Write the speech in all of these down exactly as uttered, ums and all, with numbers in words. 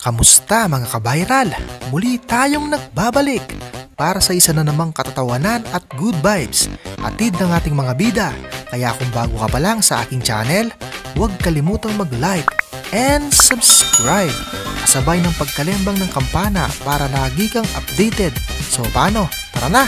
Kamusta mga kabayral? Muli tayong nagbabalik para sa isa na namang katatawanan at good vibes atid ng ating mga bida. Kaya kung bago ka pa lang sa aking channel, huwag kalimutang mag-like and subscribe. Kasabay ng pagkalembang ng kampana para lagi kang updated. So paano? Tara na!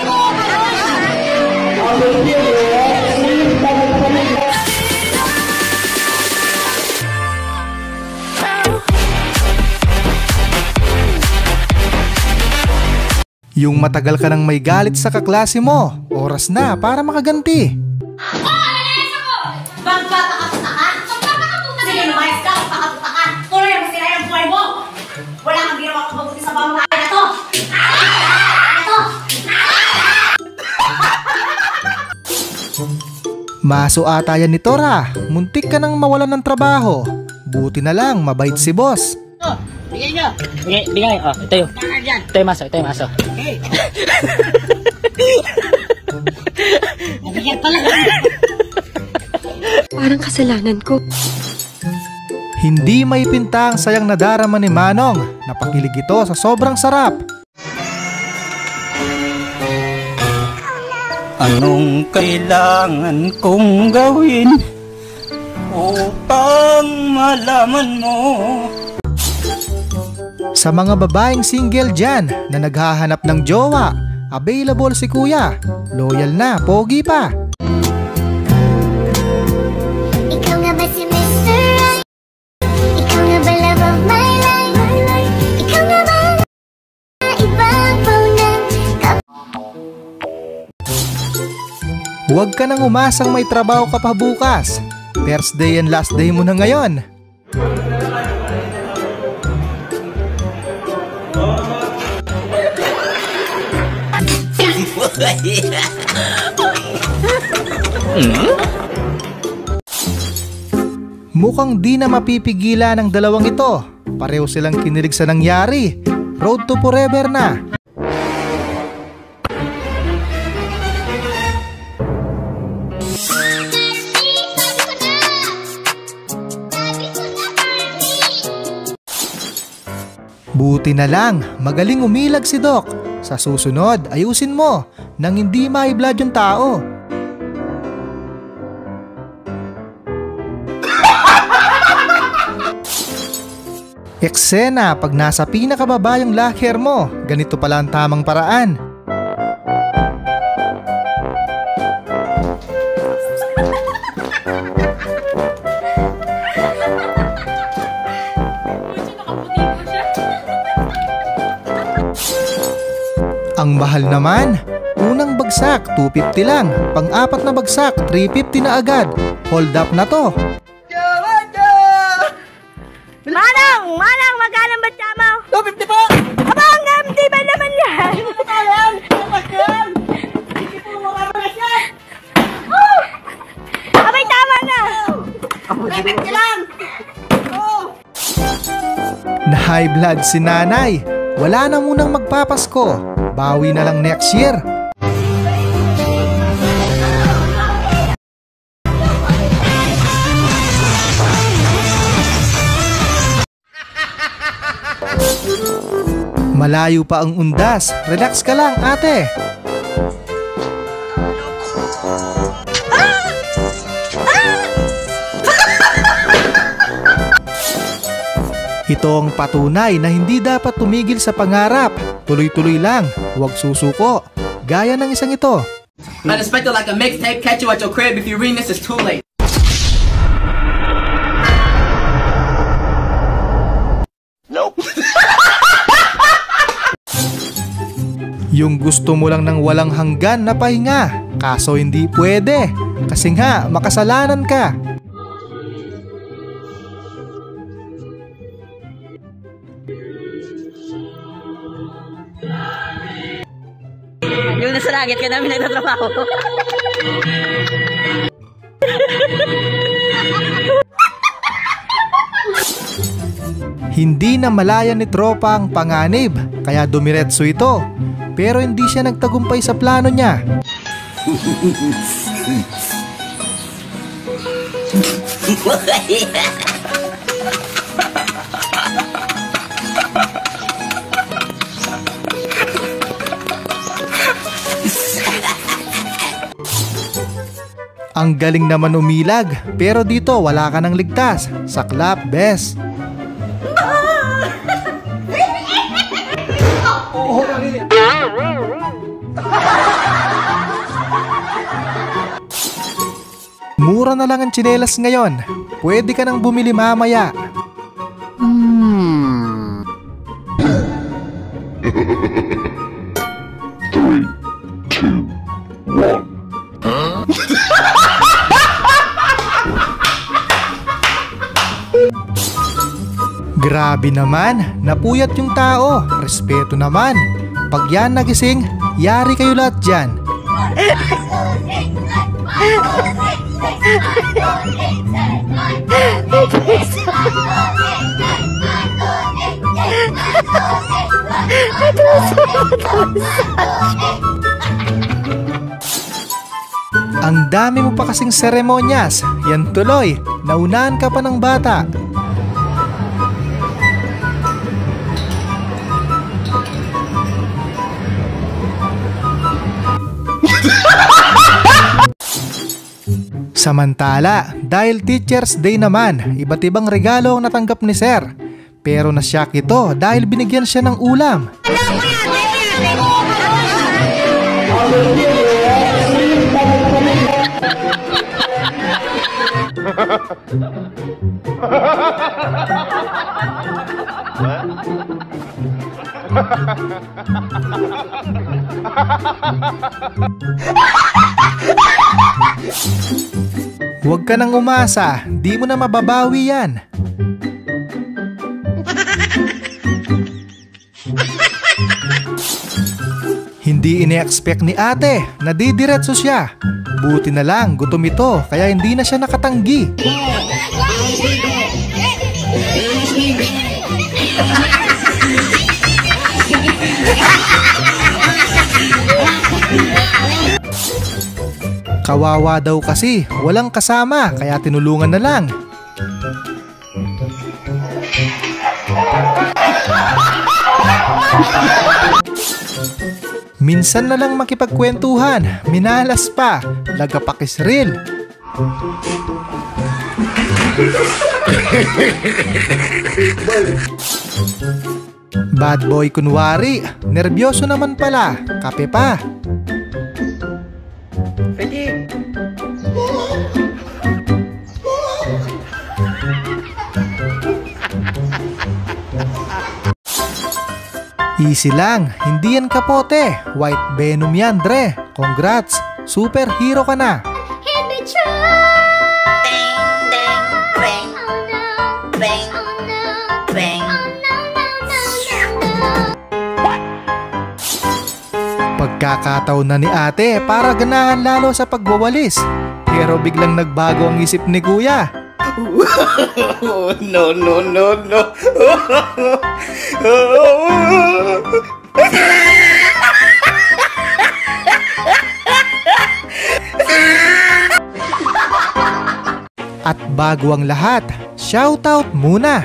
Yung matagal ka nang may galit sa kaklase mo, oras na para makaganti. Oh, ano na yun ako? Magpapakaputakan? Magpapakaputa sige, lumayas ka, magpakaputakan. Tuloy ang masira yung buhay mo. Wala kang ginawa kung mabuti sa bahay na to. Ito! Maso ata yan ni Tora. Muntik ka nang mawalan ng trabaho. Buti na lang, mabait si boss. Oh, bigay nyo. Bigay, bigay. Oh, ito yung. Ito yung maso, ito yung maso. Okay. Nabigyan pala. Parang kasalanan ko. Hindi may pinta ang sayang nadarama ni Manong. Napakilig ito sa sobrang sarap. Anong kailangan kong gawin upang malaman mo? Sa mga babaeng single dyan na naghahanap ng jowa, available si Kuya. Loyal na, pogi pa. Ikaw nga ba si mister Right? Ikaw nga ba love of my life? Ikaw nga ba ibang paunan? Huwag ka nang umasang may trabaho ka pa bukas. First day and last day mo na ngayon. Mukhang di na mapipigilan ng dalawang ito. Pareho silang kinilig sa nangyari. Road to forever na. Buti na lang, magaling umilag si Doc. Sa susunod, ayusin mo nang hindi ma-blood yung tao. Eksena pag nasa pinakababa yung locker mo. Ganito pala ang tamang paraan. Ang mahal naman. Unang bagsak, two fifty lang. Pang-apat na bagsak, three fifty na agad. Hold up na to. Manang! Manang! Magkano ba tama? two fifty po! Aba, ang gamdi ba naman yan? Ayan! Ayan! Hindi po mga malasyan! Abay, tama na! three fifty lang! Na high blood si nanay. Wala na munang magpapasko. Bawi na lang next year. Malayo pa ang undas. Relax ka lang, ate. Ito ang patunay na hindi dapat tumigil sa pangarap. Tuloy-tuloy lang, huwag susuko. Gaya ng isang ito. Unexpected like a mixtape, catch you at your crib. If you read this, it's too late. Nope. Yung gusto mo lang ng walang hanggan na pahinga. Kaso hindi pwede. Kasi nga, makasalanan ka. Yung nasa langit ka namin nagtatrabaho. Hindi na malaya ni tropa ang panganib, kaya dumiretso ito. Pero hindi siya nagtagumpay sa plano niya. Ang galing naman umilag, pero dito wala ka nang ligtas. Saklap, bes. Mura na lang ang tsinelas ngayon. Pwede ka nang bumili mamaya. Hmm. Three, two, one. Huh? Grabe naman, napuyat yung tao. Respeto naman. Pag yan nagising, yari kayo lahat dyan. Ang dami mo pa kasing seremonyas. Yan tuloy, naunahan ka pa ng bata. Samantala, dahil Teacher's Day naman, iba't ibang regalo ang natanggap ni Sir. Pero nasyak ito dahil binigyan siya ng ulam. Huwag ka nang umasa, di mo na mababawi yan. Hindi ini-expect ni ate, nadidiretso siya. Buti na lang, gutom ito, kaya hindi na siya nakatanggi. Kawawa daw kasi, walang kasama, kaya tinulungan na lang. Minsan na lang makipagkwentuhan, minalas pa, lagapakisril. Bad boy kunwari, nervyoso naman pala, kape pa. Easy lang, hindi yan kapote. White Venom yan, Dre. Congrats, superhero ka na. Hit me try. Ding, ding, bang. Oh no. Bang. Oh no. Bang. Oh no, no, no, no, no. Pagkakataon na ni ate para ganahan lalo sa pagwawalis. Pero biglang nagbago ang isip ni kuya. No, no, no, no. At bago ang lahat, shoutout muna.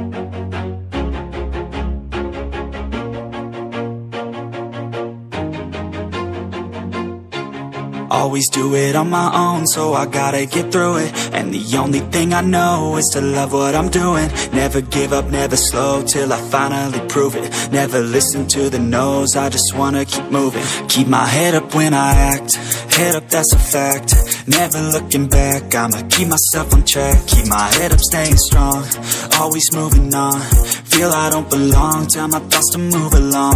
Always do it on my own, so I gotta get through it. And the only thing I know is to love what I'm doing. Never give up, never slow, till I finally prove it. Never listen to the no's, I just wanna keep moving. Keep my head up when I act, head up, that's a fact. Never looking back, I'ma keep myself on track. Keep my head up, staying strong, always moving on. Feel I don't belong, tell my thoughts to move along.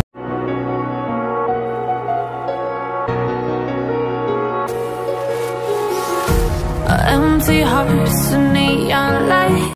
Empty hearts, a neon light.